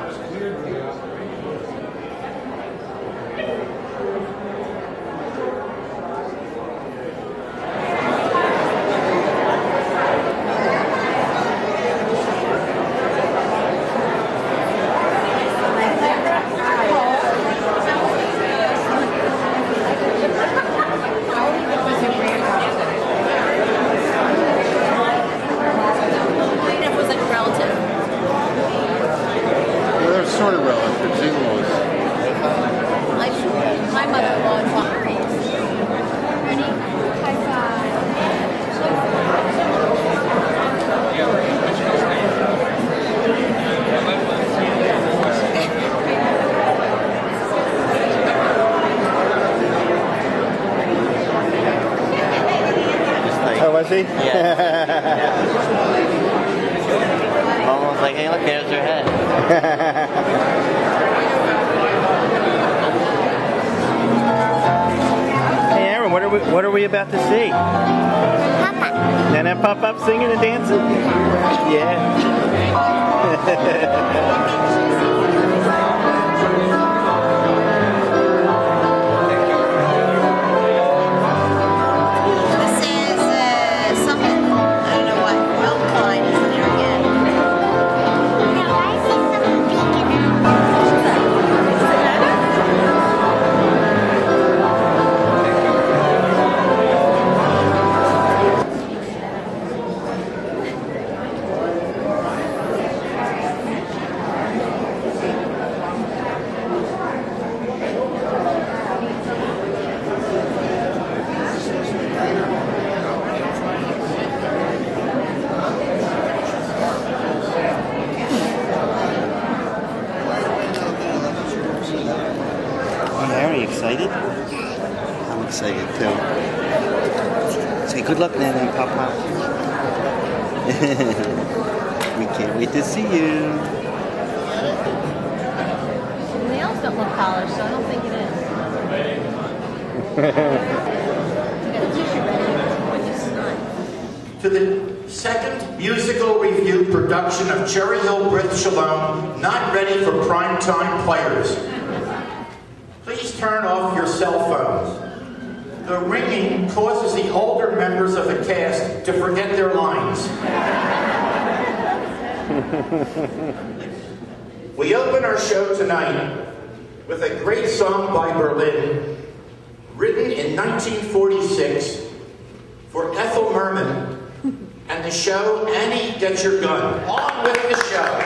Was he? Yeah. Almost like, hey, look, there's her head. Hey, Aaron, what are we about to see? Papa. Nana pop up singing and dancing? Yeah. Excited? I'm excited too. Say good luck, Nana and Papa. We can't wait to see you. The nails don't look polished, so I don't think it is. You got a tissue ready. To the second musical review production of Cherry Hill Brith Shalom, not ready for primetime players. Please turn off your cell phones. The ringing causes the older members of the cast to forget their lines. We open our show tonight with a great song by Berlin, written in 1946 for Ethel Merman and the show Annie Get Your Gun. On with the show.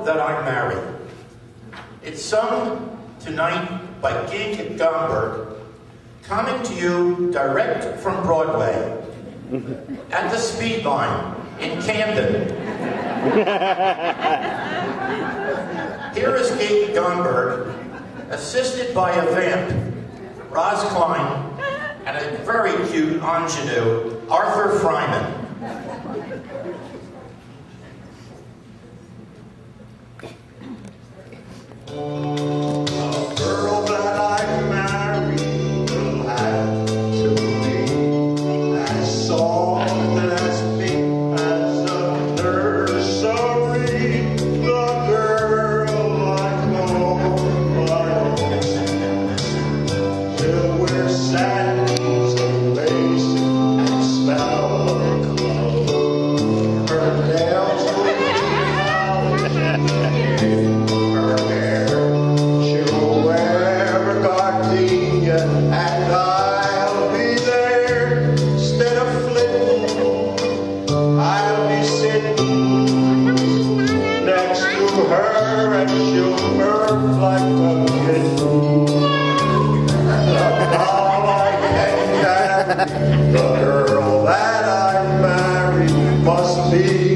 That I Marry. It's sung tonight by Gig Gomberg, coming to you direct from Broadway, at the Speed Line in Camden. Here is Gig Gomberg, assisted by a vamp, Roz Klein, and a very cute ingenue, Arthur Fryman. A girl that I marry will have to be as soft as me as a nursery. The girl I call my own will wear sandals and lace and smell of cologne. Her nails will be polished. Her hair, she'll wear a gardenia, and I'll be there. Instead of flitting, I'll be sitting next to her, and she'll purr like a kitten. Now I can carry the girl that I marry must be.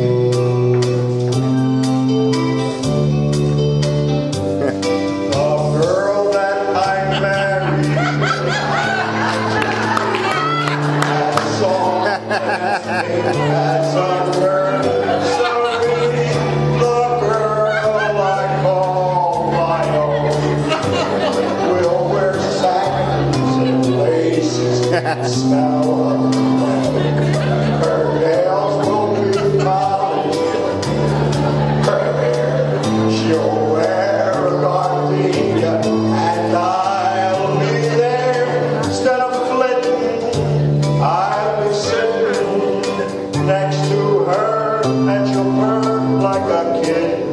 As a nursery, the girl I call my own will wear satins and laces and smell of cologne. Her nails will be polished. Her hair, she'll wear a gardenia, and I'll be there. Instead of flitting, I'll be sitting next to her, and she'll purr like a kitten.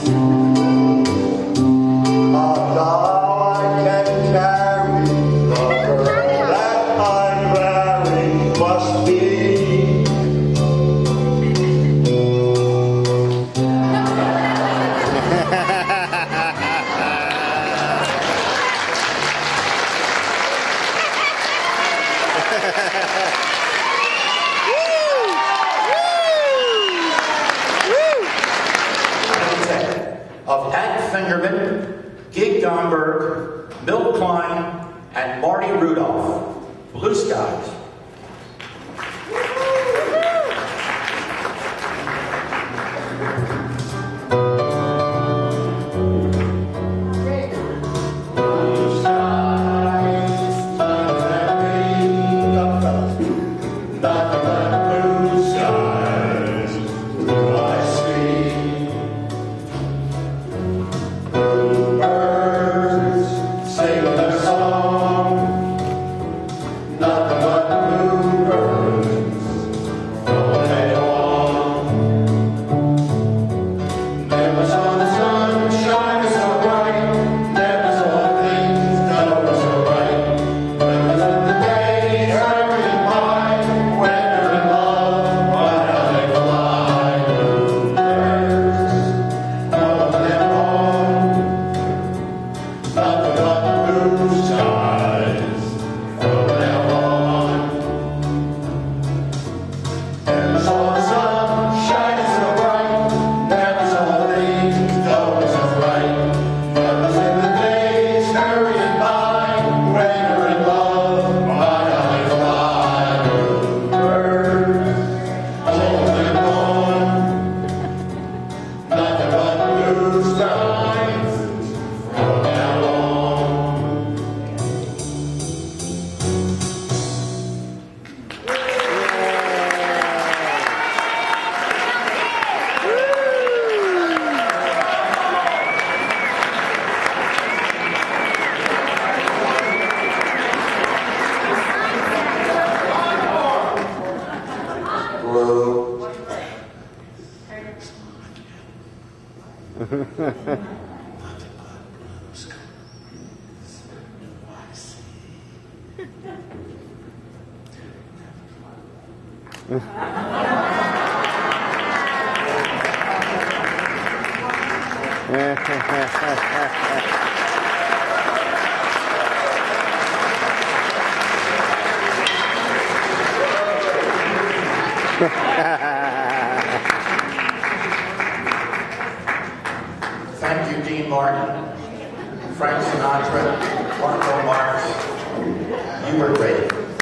Now I can carry the girl that I marry must be. Of Pat Fingerman, Gig Gomberg, Milt Klein, and Marty Rudolph. Blue Skies. Thank you, Dean Martin, Frank Sinatra, Marco Marx. You were great.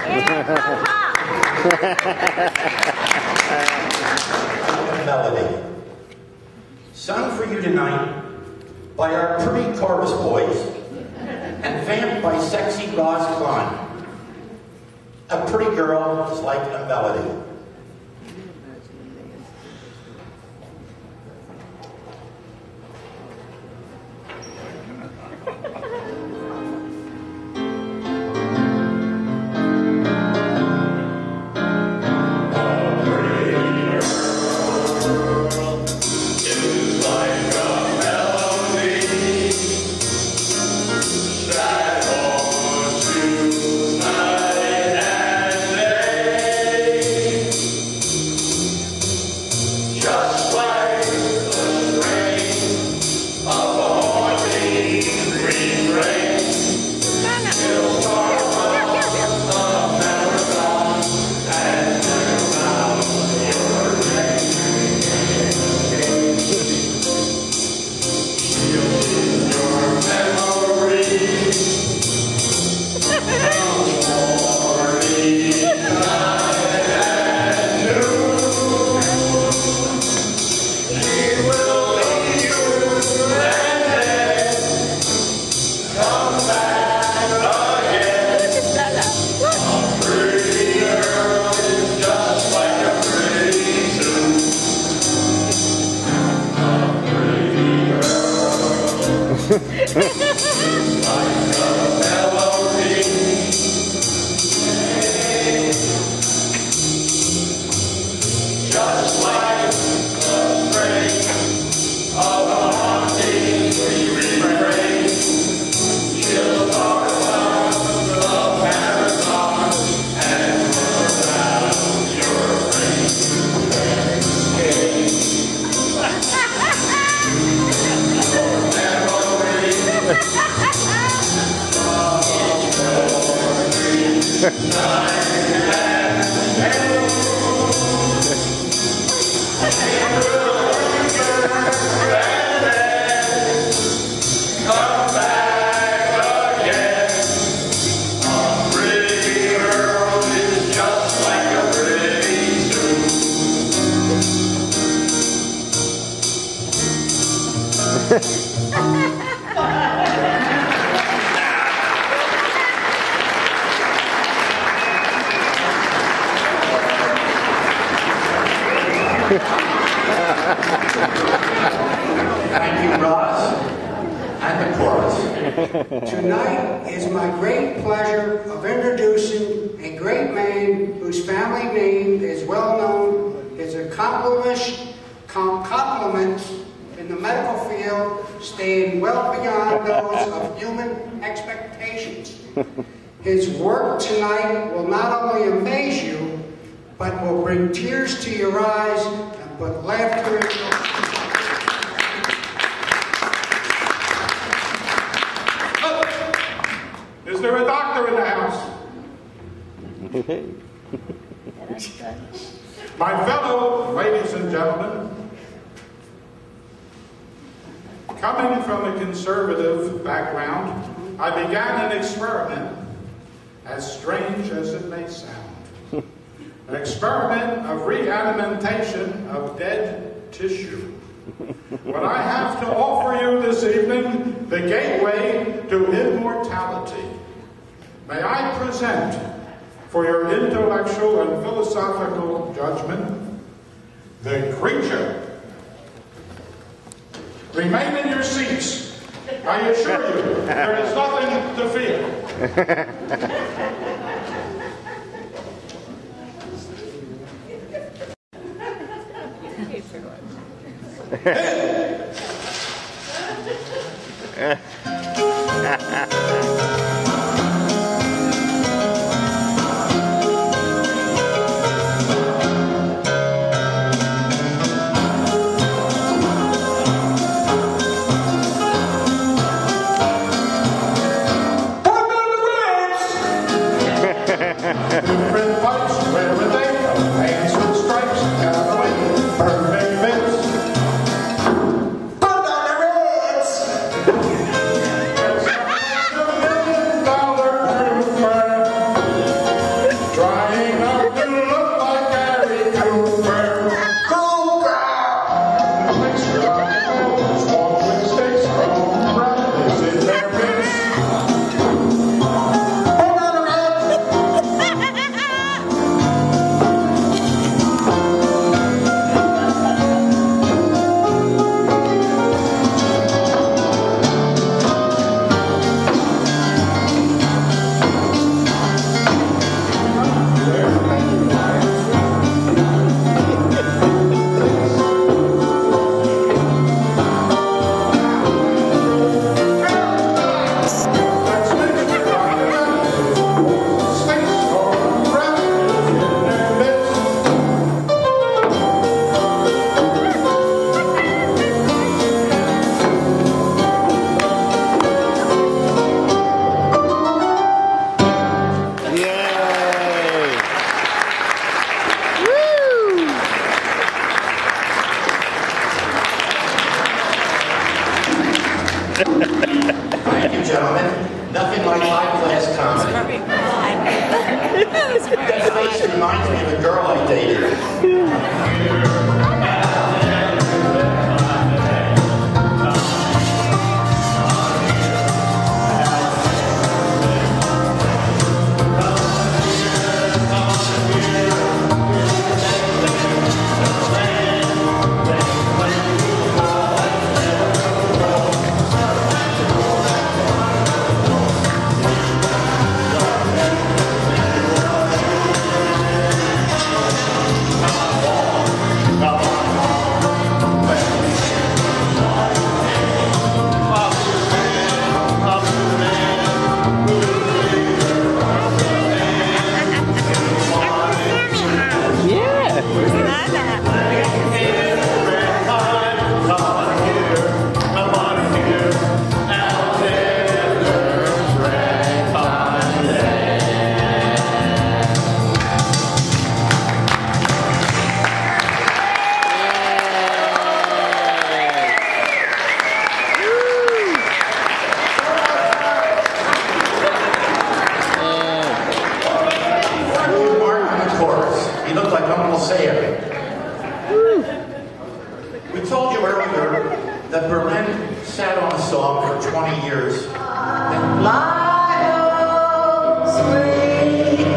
Melody. Sung for you tonight by our pretty chorus boys and vamped by sexy Roz Klein. A pretty girl is like a melody. Thank you, Roz, and the chorus. Tonight is my great pleasure of introducing a great man whose family name is well known. His accomplishments in the medical field stand well beyond those of human expectations. His work tonight will not only amaze you, but will bring tears to your eyes and put laughter in your eyes. Is there a doctor in the house? My fellow ladies and gentlemen, coming from a conservative background, I began an experiment, as strange as it may sound. An experiment of reanimation of dead tissue. What I have to offer you this evening, the gateway to immortality. May I present, for your intellectual and philosophical judgment, the creature. Remain in your seats. I assure you, there is nothing to fear. That face reminds me of a girl I dated. We told you earlier that Berlin sat on a song for 20 years. My home, sweet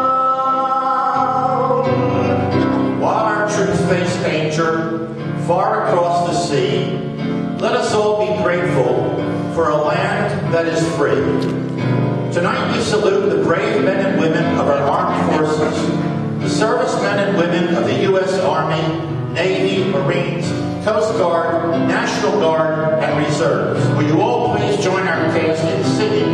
home. While our troops face danger far across the sea, let us all be grateful for a land that is free. Tonight we salute the brave men and women of our armed forces, the servicemen and women of the U.S. Army, Navy, Marines, Coast Guard, National Guard, and Reserves. Will you all please join our cast in singing